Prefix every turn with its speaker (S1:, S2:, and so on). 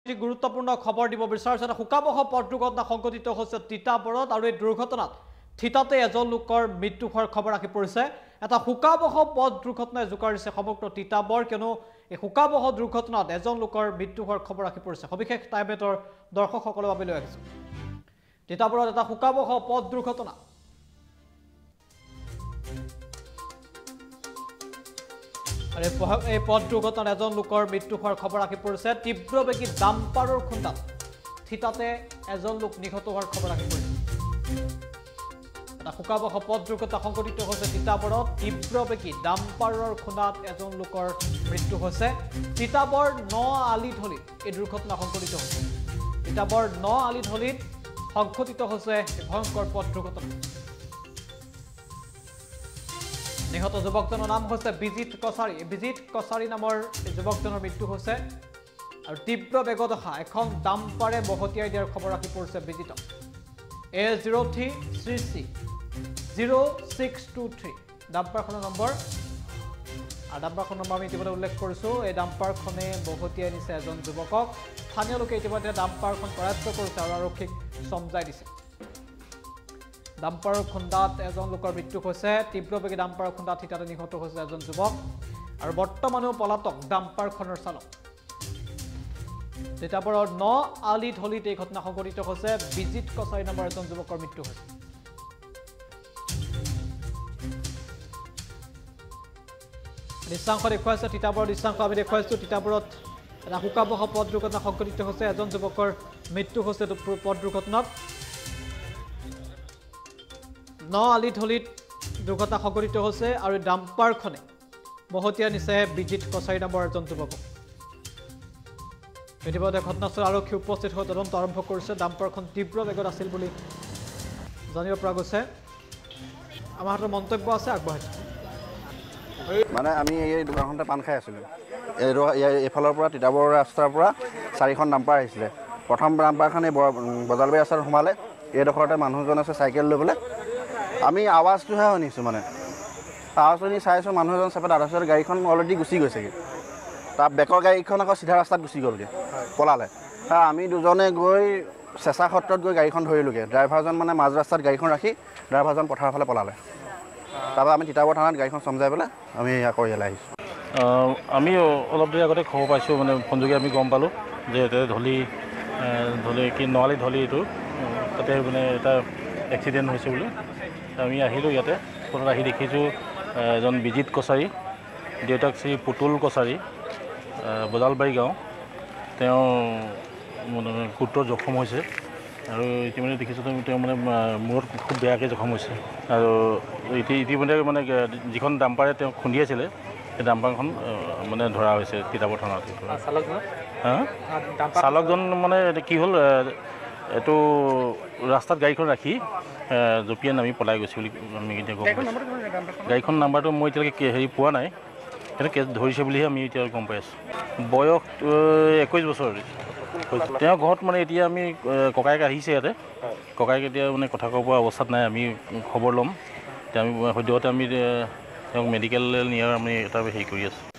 S1: গুৰুত্বপূৰ্ণ খবৰ দিব বিচাৰিছে এটা শোকাবহ পথ দুৰ্ঘটনা সংঘটিত হৈছে তিতাবৰত আৰু এই দুৰ্ঘটনাত থিতাতে এজন লোকৰ মৃত্যু হোৱাৰ খবৰ আহি পৰিছে এটা শোকাবহ পথ দুৰ্ঘটনাই জোকাৰিছে সমগ্ৰ তিতাবৰ কিয়নো এই শোকাবহ দুৰ্ঘটনাত এজন লোকৰ মৃত্যু হোৱাৰ খবৰ আহি পৰিছে সবিশেষ টাইমেটৰ দৰ্শকসকলৰ বাবে লৈ আহিছো তিতাবৰত এটা শোকাবহ পথ দুৰ্ঘটনা এই পথ দুৰ্ঘটনাত এজন লোকৰ মৃত্যু হোৱাৰ খবৰ আহি পৰিছে তীব্ৰবেগী ডাম্পাৰৰ খুন্দাত থিতাতে এজন লোক নিহত হোৱাৰ খবৰ আহি পৰিছে এটা শোকাবহ পথ দুৰ্ঘটনা সংঘটিত হৈছে তিতাবৰত তীব্ৰবেগী ডাম্পাৰৰ খুন্দাত এজন লোকৰ মৃত্যু হৈছে তিতাবৰ ন আলিধলিত এই দুৰ্ঘটনা সংঘটিত হৈছে তিতাবৰ ন আলিধলিত সংঘটিত হৈছে ভয়ংকৰ পথ দুৰ্ঘটনা নিহত যুৱকজনৰ নাম হৈছে বিজিত কছাৰী নামৰ যুৱকজনৰ মৃত্যু হৈছে আৰু তীব্ৰ বেগত অহা এখন ডাম্পাৰে বহতিয়াই দিয়াৰ খবৰ আহি পৰিছে বিজিত A03CC0623 ডাম্পাৰখনৰ নম্বৰ আৰু ডাম্পাৰখনৰ নম্বৰ আমি ইতিমধ্যে উল্লেখ কৰিছোঁ এই ডাম্পাৰখনে বহতিয়াই নিছে এজন যুৱকক স্থানীয় লোকে ইতিমধ্যে ডাম্পাৰখন কৰায়ত্ব কৰিছে আৰু আৰক্ষীক সমজাই দিছে ডাম্পাৰৰ খুন্দাত এজন লোকৰ মৃত্যু হৈছে তীব্ৰবেগী ডাম্পাৰৰ খুন্দাত থিতাতে নিহত হৈছে এজন যুৱক আৰু বৰ্তমানেও পলাতক ডাম্পাৰখনৰ চালক তিতাবৰৰ ন আলিধলিত এই ঘটনা সংঘটিত হৈছে বিজিত কছাৰী নামৰ এজন যুৱকৰ মৃত্যু হৈছে দৃশ্যাংশ দেখুৱাইছে তিতাবৰৰ দৃশ্যাংশ আমি দেখুৱাইছোঁ তিতাবৰত এটা শোকাবহ পথ দুৰ্ঘটনা সংঘটিত হৈছে এজন যুৱকৰ মৃত্যু হৈছে পথ দুৰ্ঘটনাত ন আলিধলিত দুৰ্ঘটনা সংঘটিত হৈছে আৰু ডাম্পাৰখনে বহতিয়াই নিছে বিজিত কছাৰী নামৰ এজন যুৱকক ইতিমধ্যে ঘটনাস্থলত আৰক্ষী উপস্থিত হৈ তদন্ত আৰম্ভ কৰিছে ডাম্পাৰখন তীব্ৰ বেগত আছিল বুলি জানিব পৰা গৈছে আমাৰ হাতত মন্তব্য আছে আগবঢ়াইছোঁ
S2: মানে আমি এই দোকানখনতে পাণ খাই আছিলোঁ এইফালৰ পৰা তিতাবৰ ৰাস্তাৰ পৰা 4খন ডাম্পাৰ আহিছিলে প্ৰথম ডাম্পাৰখন এই বজালবাৰী ৰাস্তাত সোমালে এইডোখৰতে মানুহজন আছে চাইকেল লৈ পেলাই আমি আৱাজটোহে শুনিছোঁ মানে আৱাজ শুনি চাইছোঁ মানুহ এজন চেপে তাৰপিছত গাড়ীখন অলৰেডি গুচি গৈছেগৈ তাৰ বেকৰ গাড়ীখন আকৌ চিধা ৰাস্তাত গুচি গ'লগৈ পলালে আমি দুজনে গৈ চেঁচা সত্ৰত গৈ গাড়ীখন ধৰিলোগৈ ড্ৰাইভাৰজন মানে মাজ ৰাস্তাত গাড়ীখন ৰাখি ড্ৰাইভাৰজন পথাৰৰ ফালে পলালে তাৰপৰা আমি তিতাবৰ থানাত গাড়ীখন চমজাই পেলাই আমি আকৌ ইয়ালৈ আহিছোঁ
S3: আমি অলপ দেৰি আগতে খবৰ পাইছোঁ মানে ফোনযোগে আমি গম পালোঁ যে ইয়াতে ধলি কি নৱালী ধলি এইটো তাতে মানে এটা এক্সিডেণ্ট হৈছে বুলি আমি আহিলোঁ ইয়াতে ফোনত আহি দেখিছোঁ এজন বিজিত কছাৰী দেউতাক শ্ৰী পুতুল কছাৰী বজালবাৰী গাঁও তেওঁ মানে গুৰুতৰ জখম হৈছে আৰু ইতিমধ্যে দেখিছোঁ তেওঁ মানে মূৰত খুব বেয়াকৈ জখম হৈছে আৰু ইতিমধ্যে মানে যিখন ডাম্পাৰে তেওঁ খুন্দিয়াইছিলে সেই ডাম্পাৰখন মানে ধৰা হৈছে তিতাবৰ থানাত চালকজন মানে কি হ'ল এইটো ৰাস্তাত গাড়ীখন ৰাখি জঁপিয়াই নামি পলাই গৈছে বুলি আমি এতিয়া গম পাইছোঁ গাড়ীখন নাম্বাৰটো মই এতিয়ালৈকে পোৱা নাই সেইটো কেছ ধৰিছে বুলিহে আমি এতিয়া গম পাই আছোঁ বয়স 21 বছৰ তেওঁ ঘৰত মানে এতিয়া আমি ককায়েক আহিছে ইয়াতে ককায়েক এতিয়া মানে কথা ক'ব পৰা অৱস্থাত নাই আমি খবৰ ল'ম এতিয়া আমি সদ্যহতে আমি তেওঁক মেডিকেললৈ নিয়াৰ আমি এটা হেৰি কৰি আছোঁ